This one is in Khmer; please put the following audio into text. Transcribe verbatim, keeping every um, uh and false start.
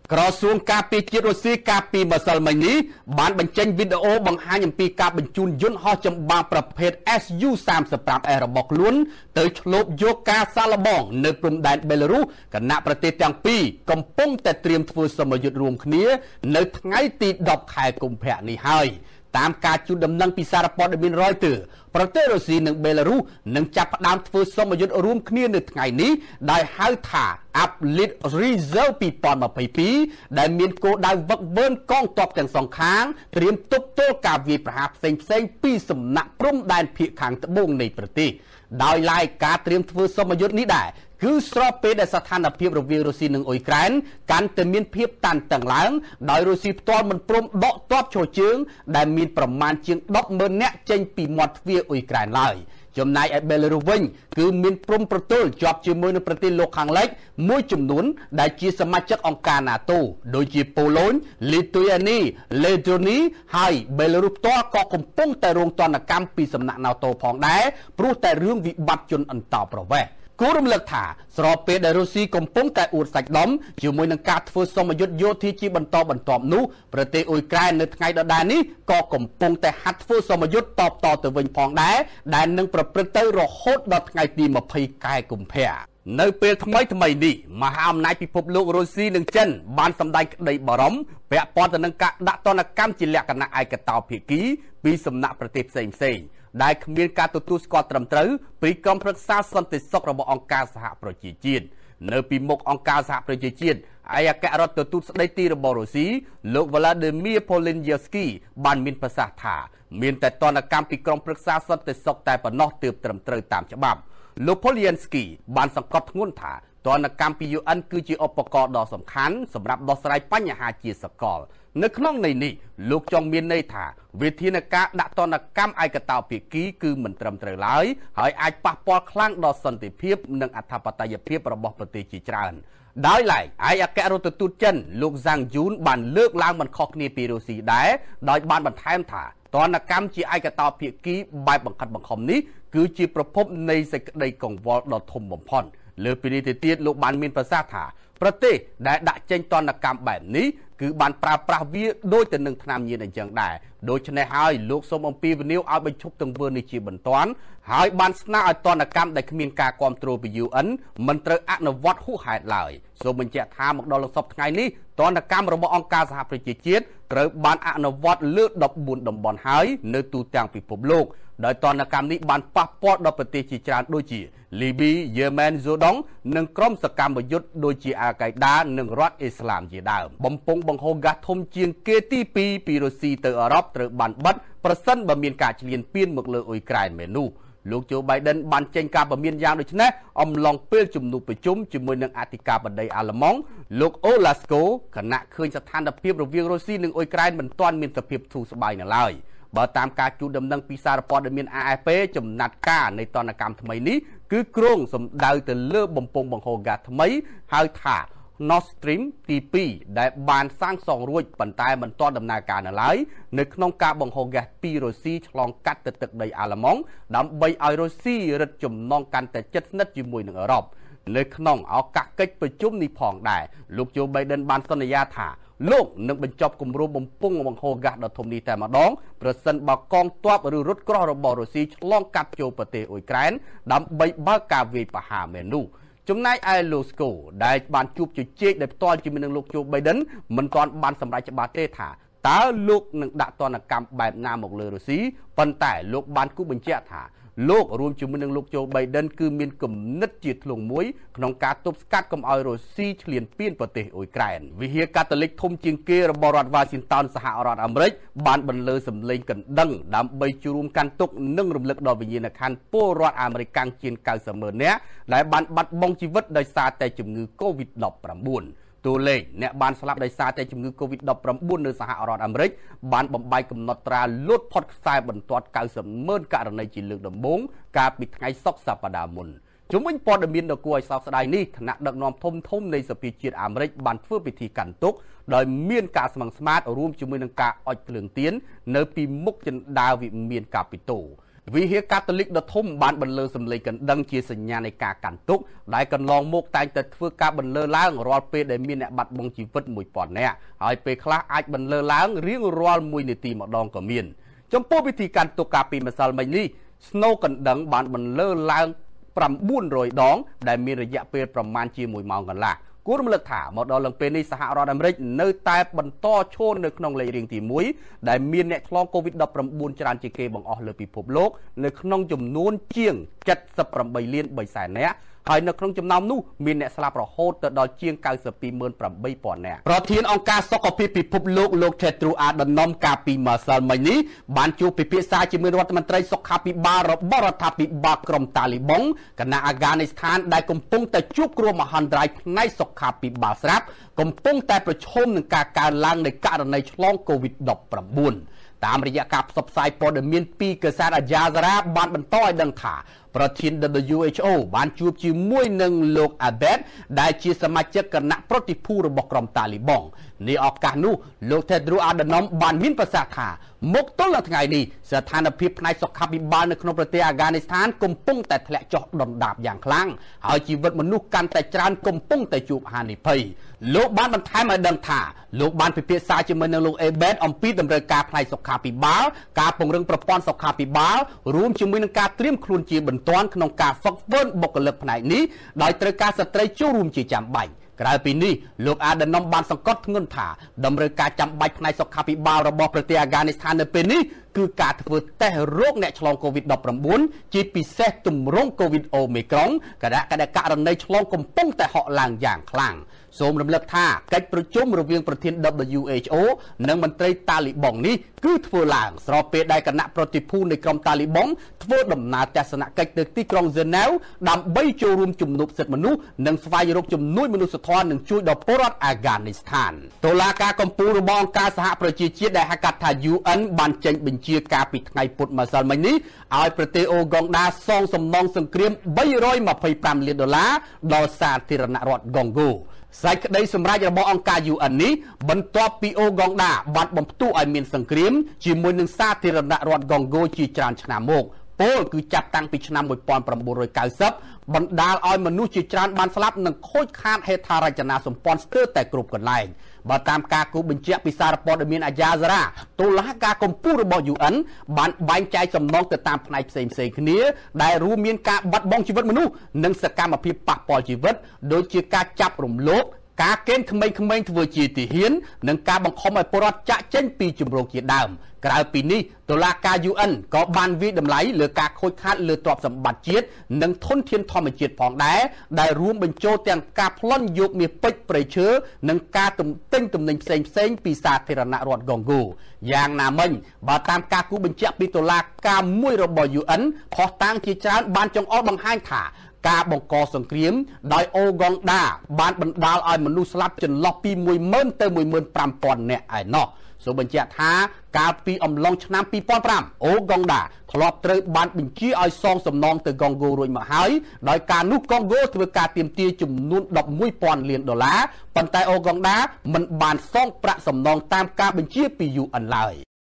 ក្រសួងការពារជាតិរុស្ស៊ីកាលពីម្សិលមិញនេះបានបញ្ចេញវីដេអូបង្ហាញអំពីការបញ្ជូនយន្តហោះចម្បាំងប្រភេទ S U សាមសិបប្រាំ S របស់ខ្លួនទៅឆ្លូបយកការសាឡបងនៅព្រំដែនបេឡារុសគណៈប្រទេសទាំងពីរកំពុងតែត្រៀមធ្វើសមយុទ្ធរួមគ្នានៅថ្ងៃទីដប់ខែកុម្ភៈនេះហើយតាមការជូនដំណឹងពីសារព័ត៌មាន Reuters ប្រទេសរុស្ស៊ីនិងបេឡារុសនឹងចាប់ផ្ដើមធ្វើសមយុទ្ធរួមគ្នានៅថ្ងៃនេះដោយហៅថា Uplift Reserve ពីរពាន់ម្ភៃពីរដែលមានគោលដៅវឹកវើនកងទ័ពទាំងសងខាងត្រៀមទប់ទល់ការវាយប្រហារផ្សេងផ្សេងពីសំណាក់ព្រំដែនភាគខាងត្បូងនៃប្រទេសដោយឡែកការត្រៀមធ្វើសមយុទ្ធនេះដែរគឺស្របពេលដែលស្ថានភាពរវាងរុស្ស៊ីនិងអ៊ុយក្រែនកាន់តែមានភាពតានតឹងឡើងដោយរុស្ស៊ីផ្ទាល់មិនព្រមដកទ័ពជ្រោយជើងដែលមានប្រមាណជាងដប់ម៉ឺននាក់ចេញពីមាត់ទ្វារអ៊ុយក្រែនឡើយចំណែកឯបេឡារុសវិញគឺមានព្រំប្រទល់ជាប់ជាមួយនឹងប្រទេសលោកខាងលិចមួយចំនួនដែលជាសមាជិកអង្គការ NATO ដូចជាប៉ូឡូញ លីទុយអានី លេតូនី ហើយបេឡារុសផ្ទាល់ក៏កំពុងតែរងទណ្ឌកម្មពីសំណាក់ NATO ផងដែរព្រោះតែរឿងវិបត្តិជនអន្តោប្រវេសន៍គូរំលឹកថាស្របពេលដែលរុស្ស៊ីកំពុងតែអួតសាច់ដុំជាមួយនឹងការធ្វើសមយុទ្ធយោធាជាបន្តបន្ទាប់នោះប្រទេសអ៊ុយក្រែននៅថ្ងៃដដែលនេះក៏កំពុងតែហាត់ធ្វើសមយុទ្ធតបតទៅវិញផងដែរដែលនឹងប្រព្រឹត្តទៅរហូតដល់ថ្ងៃទីម្ភៃខែកុម្ភៈនៅពេលថ្មីថ្មីនេះមហាអំណាចពិភពលោករុស្ស៊ីនិងចិនបានសម្ដែងក្តីបារម្ភពាក់ព័ន្ធទៅនឹងការដាក់ទណ្ឌកម្មជាលក្ខណៈឯកតោភាគីពីសំណាក់ប្រទេសផ្សេងផ្សេងដែលគ្មានការទទួលស្គាល់ត្រឹមត្រូវពីក្រុមប្រឹក្សាសន្តិសុខរបស់អង្គការសហប្រជាជាតិនៅពីមុខអង្គការសហប្រជាជាតិឯកអគ្គរដ្ឋទូតស្ដីទីរបស់រុស្ស៊ីលោក Vladimir Polensky បានមានប្រសាសន៍ថាមានតែទណ្ឌកម្មពីក្រុមប្រឹក្សាសន្តិសុខតែប៉ុណ្ណោះទើបត្រឹមត្រូវតាមច្បាប់លោក Polensky បានសង្កត់ធ្ងន់ថាទណ្ឌកម្មពី U N គឺជាឧបករណ៍ដ៏សំខាន់សម្រាប់ដោះស្រាយបញ្ហាជាសកលនៅក្នុងន័យនេះលោកចង់មានន័យថាវិធានការដាក់ទណ្ឌកម្មឯកតោភាគីគឺមិនត្រឹមត្រូវឡើយហើយអាចប៉ះពាល់ខ្លាំងដល់សន្តិភាពនិងអធិបតេយ្យភាពរបស់ប្រទេសជាច្រើនដោយឡែកឯកអគ្គរដ្ឋទូតចិនលោកហ្សាងយូនបានលើកឡើងមិនខុសគ្នាពីរុស្ស៊ីដែរដោយបានបន្ថែមថាទណ្ឌកម្មជាឯកតោភាគីបែបបង្ខិតបង្ខំនេះគឺជាប្រភពនៃសេចក្តីកង្វល់ដ៏ធំបំផុតលើពីនេះទៅទៀតលោកបានមានប្រសាសន៍ថាប្រទេសដែលដាក់ចេញទណ្ឌកម្មបែបនេះគឺបានប្រើប្រាស់វាដូចទៅនឹងថ្នាំញៀនអញ្ចឹងដែរដូច្នេះហើយលោកសូមអំពាវនាវឲ្យបញ្ឈប់ទង្វើនេះជាបន្ទាន់ហើយបានស្នើឲ្យទណ្ឌកម្មដែលគ្មានការគ្រប់គ្រងពី U N មិនត្រូវអនុវត្តហួសហេតុឡើយសូមបញ្ជាក់ថាមកដល់សប្តាហ៍ថ្ងៃនេះទណ្ឌកម្មរបស់អង្គការសហប្រជាជាតិត្រូវបានអនុវត្តលើដប់បួនតំបន់ហើយនៅទូទាំងពិភពលោកដោយទណ្ឌកម្មនេះបានប៉ះពាល់ដល់ប្រទេសជាច្រើនដូចជាលីប៊ី យេម៉ែន ស៊ូដង់និងក្រុមសកម្មយុទ្ធដូចជាអាល់កៃដានិងរដ្ឋអ៊ីស្លាមជាដើមបំពង់បង្ហូរហ្គាសធំជាងគេទីពីរពីរុស្ស៊ីទៅអឺរ៉ុបត្រូវបានបិទប្រសិនបើមានការឈ្លានពានមកលើអ៊ុយក្រែនមែននោះលោកโจ Biden បានចេញការពមៀនយ៉ាងដូចនេះអំឡុងពេលជំនួបប្រជុំជាមួយនឹងអធិការបតីអាល្លឺម៉ង់លោកអូឡាស្កូគណៈឃើញស្ថានភាពរវាងរុស្ស៊ីនិងអ៊ុយក្រែនមិនទាន់មានសភាពធូរស្បើយនៅឡើយបើតាមការជូនដំណឹងពីសារព័ត៌មាន A F P ចំណាត់ការនៃទណ្ឌកម្មថ្មីនេះគឺគ្រោងសម្ដៅទៅលើបំពង់បង្ហូរហ្គាសថ្មីហៅថា Nord Stream ទីពីរដែលបានសាងសង់រួចប៉ុន្តែមិនទាន់ដំណើរការនៅឡើយនៅក្នុងការបង្ហូរហ្គាសពីរុស្ស៊ីឆ្លងកាត់ទៅទឹកដីអាល្លឺម៉ង់ដើម្បីឲ្យរុស្ស៊ីរឹតចំណងកាន់តែជិតស្និទ្ធជាមួយនឹងអឺរ៉ុបនៅក្នុងឱកាសកិច្ចប្រជុំនេះផងដែរលោកโจ Biden បានសន្យាថាលោកនឹងបញ្ចប់គម្រោងបំពង់បង្ហូរហ្គាសដ៏ធំនេះតែម្ដងប្រសិនបើកងទ័ពឬរថក្រោះរបស់រុស្ស៊ីឆ្លងកាត់ចូលប្រទេសអ៊ុយក្រែនដើម្បីបើកការវាយប្រហារមែននោះចំណែកឯលោកស្កូដែលបានជួបជជែកដោយផ្ទាល់ជាមួយនឹងលោកโจ Biden មិនទាន់បានសម្រេចច្បាស់ទេថាតើលោកនឹងដាក់ទណ្ឌកម្មបែបណាមកលើរុស្ស៊ីប៉ុន្តែលោកបានគូបញ្ជាក់ថាលោករួមជាមួយនឹងលោកโจ Biden គឺមានគំនិតជាធ្លុងមួយក្នុងការទប់ស្កាត់កុំឲ្យរុស្ស៊ីឈ្លានពានប្រទេសអ៊ុយក្រែនវិហារកាតូលិកធំជាងគេរបស់រដ្ឋ Washington សហរដ្ឋអាមេរិកបានបន្លឺសម្លេងកណ្ដឹងដើម្បីជួបរួមកាន់ទុក្ខនិងរំលឹកដល់វិញ្ញាណក្ខន្ធពលរដ្ឋអាមេរិកជាងកៅសិបម៉ឺននាក់ដែលបានបាត់បង់ជីវិតដោយសារតែជំងឺ COVID ដប់ប្រាំបួនតួលេខអ្នកបានស្លាប់ដោយសារតែជំងឺ COVID ដប់ប្រាំបួននៅសហរដ្ឋអាមេរិកបានបំបែកកំណត់ត្រាលោតផុតខ្សែបន្ទាត់កៅសិបម៉ឺនករណីជាលើកដំបូងកាលពីថ្ងៃសុក្រសប្តាហ៍មុនជុំវិញព័ត៌មានដ៏គួរឲ្យសោកស្ដាយនេះគណៈដឹកនាំធំធំនៃសភាជាតិអាមេរិកបានធ្វើពិធីកាន់ទុក្ខដោយមានការស្មឹងស្មាតរួមជាមួយនឹងការអុជភ្លើងទៀននៅពីមុខជណ្ដើរវិមានកាពីតូវិហារកាតូលិកដ៏ធំបានបន្លឺសម្លេងកណ្ដឹងជាសញ្ញានៃការកាន់ទុក្ខដែលកន្លងមកតែងតែធ្វើការបន្លឺឡើងរាល់ពេលដែលមានអ្នកបាត់បង់ជីវិតមួយពាន់នាក់ហើយពេលខ្លះអាចបន្លឺឡើងរៀងរាល់មួយនាទីម្ដងក៏មានចំពោះវិធីកាន់ទុក្ខកាលពីម្សិលមិញនេះស្នូកណ្ដឹងបានបន្លឺឡើងប្រាំបួនរយដងដែលមានរយៈពេលប្រមាណជាមួយម៉ោងកន្លះគួររំលឹកថាមកដល់ឡើងពេលនេះសហរដ្ឋអាមេរិកនៅតែបន្តឈរនៅក្នុងលេខរៀងទីមួយដែលមានអ្នកឆ្លងកូវីដ ដប់ប្រាំបួន ច្រើនជាងគេបង្អស់លើពិភពលោកនៅក្នុងចំនួនជាងเจ็ดสิบแปดលានបីសែននាក់ហើយនៅក្នុងចំណោមនោះមានអ្នកស្លាប់រហូតទៅដល់ជាងเก้าสิบสองหมื่นแปดพันនាក់ប្រធានអង្គការសុខភាពពិភពលោកលោក Tedros Adhanom កាលពីម្សិលមិញនេះបានជួបពិភាក្សាជាមួយរដ្ឋមន្ត្រីសុខាភិបាលរបស់រដ្ឋាភិបាលក្រុងតាលីបង់គណៈអាហ្គានីស្ថានដែលកំពុងតែជួបគ្រោះមហន្តរាយផ្នែកសុខាភិបាលស្រាប់កំពុងតែប្រឈមនឹងការកើនឡើងនៃករណីឆ្លងកូវីដ ដប់ប្រាំបួន តាមរយៈការផ្សព្វផ្សាយព័ត៌មានពីកាសែតអាយ៉ាហ្សារ៉ាបានបន្តឲ្យដឹងថាប្រធាន W H O បានជួបជាមួយនឹងលោក Abed ដែលជាសមាជិកគណៈប្រតិភូរបស់ក្រុមតាលីបង់នាឱកាសនោះលោក Tedros Adhanom បានមានប្រសាសន៍ថាមកទល់នឹងថ្ងៃនេះស្ថានភាពផ្នែកសុខាភិបាលនៅក្នុងប្រទេសអាហ្គានីស្ថានកំពុងតែធ្លាក់ចុះដុនដាបយ៉ាងខ្លាំងហើយជីវិតមនុស្សកាន់តែច្រើនកំពុងតែជួបហានិភ័យលោកបានបន្ថែមឲ្យដឹងថាលោកបានពិភាក្សាជាមួយនឹងលោក Abed អំពីតម្រូវការផ្នែកសុខាភិបាលការពង្រឹងប្រព័ន្ធសុខាភិបាលរួមជាមួយនឹងការត្រៀមខ្លួនជាបន្ទាន់ក្នុងការហ្វឹកហ្វឺនបុគ្គលិកផ្នែកនេះដោយត្រូវការស្ត្រីចូលរួមជាចាំបាច់ក្រៅពីនេះលោកអាដាណុំបានសង្កត់ធ្ងន់ថាតម្រូវការចាំបាច់ផ្នែកសុខាភិបាលរបស់ប្រទេសអាហ្គានីស្ថាននៅពេលនេះគឺការធ្វើតេស្តរោគអ្នកឆ្លងកូវីដ ដប់ប្រាំបួន ជាពិសេសទម្រង់កូវីដអូមីក្រុងគណៈករណីឆ្លងកំពុងតែហក់ឡើងយ៉ាងខ្លាំងសូមរំលឹកថាកិច្ចប្រជុំរវាងប្រធាន W H O និងមន្ត្រីតាលីបង់នេះគឺធ្វើឡើងស្របពេលដែលគណៈប្រតិភូនៃក្រុមតាលីបង់ធ្វើដំណើរទស្សនកិច្ចទៅទីក្រុងហ្សឺណែវដើម្បីចូលរួមជំនួបសិទ្ធិមនុស្សនិងស្វែងរកជំនួយមនុស្សធម៌និងជួយដល់ពលរដ្ឋអាហ្គានីស្ថានតុលាការកំពូលរបស់អង្គការសហប្រជាជាតិដែលហៅកាត់ថា U N បានចេញបញ្ជាការពីថ្ងៃពុធម្សិលមិញនេះឲ្យប្រទេសអូហ្គងដាសងសំណងសង្គ្រាមបីរយម្ភៃប្រាំលានដុល្លារដល់សាធារណរដ្ឋកុងហ្គោសេចក្តីសម្រេចរបស់អង្គការ U N នេះបន្ទាប់ពីអូហ្គងដាបានបំផ្ទុះឲ្យមានសង្គ្រាមជាមួយនឹងសាធារណរដ្ឋកុងហ្គោជាច្រើនឆ្នាំមកពលគឺចាប់តាំងពីឆ្នាំmột nghìn chín trăm chín mươiបណ្ដាលឲ្យមនុស្សជាច្រើនបានស្លាប់និងខូចខាតហេដ្ឋារចនាសម្ព័ន្ធស្ទើរតែគ្រប់កន្លែងបើតាមការគូបញ្ជាក់ពីសារព័ត៌មានអាយ៉ាហ្សារ៉ាតុលាការកំពូលរបស់ U N បានបែងចែកសំណងទៅតាមផ្នែកផ្សេងៗគ្នាដែលរួមមានការបាត់បង់ជីវិតមនុស្សនិងសកម្មភាពប៉ះពាល់ជីវិតដូចជាការចាប់រំលោភការកេណ្ឌក្មេងៗធ្វើជាទាហាននិងការបង្ខំឲ្យពលរដ្ឋចាក់ចេញពីជំរកជាដើមក្រៅពីនេះតុលាការ U N ក៏បានវិតម្លៃលើការខូចខាតលើទ្រព្យសម្បត្តិជាតិនិងធនធានធម្មជាតិផងដែរដែលរួមបញ្ចូលទាំងការប្លន់យកមាសពេជ្រព្រៃឈើនិងការទិញទំនិញផ្សេងៗពីសាធារណរដ្ឋកុងហ្គោយ៉ាងណាមិញបើតាមការគូបញ្ជាក់ពីតុលាការមួយរបស់ U N ខុសតាំងជាច្រើនបានចង្អុលបង្ហាញថាការបង្កសង្គ្រាមដោយអូហ្គងដាបានបណ្ដាលឲ្យមនុស្សស្លាប់ចន្លោះពីមួយម៉ឺនទៅមួយម៉ឺនប្រាំពាន់នាក់ឯណោះសូមបញ្ជាក់ថាកាលពីអំឡុងឆ្នាំពីរពាន់ប្រាំអូហ្គងដាធ្លាប់ត្រូវបានបញ្ជាឲ្យសងសំណងទៅកុងហ្គោរួចមកហើយដោយការនោះកុងហ្គោធ្វើការទាមទារចំនួនដប់មួយពាន់លានដុល្លារប៉ុន្តែអូហ្គងដាមិនបានសងប្រាក់សំណងតាមការបញ្ជាពី U N ឡើយ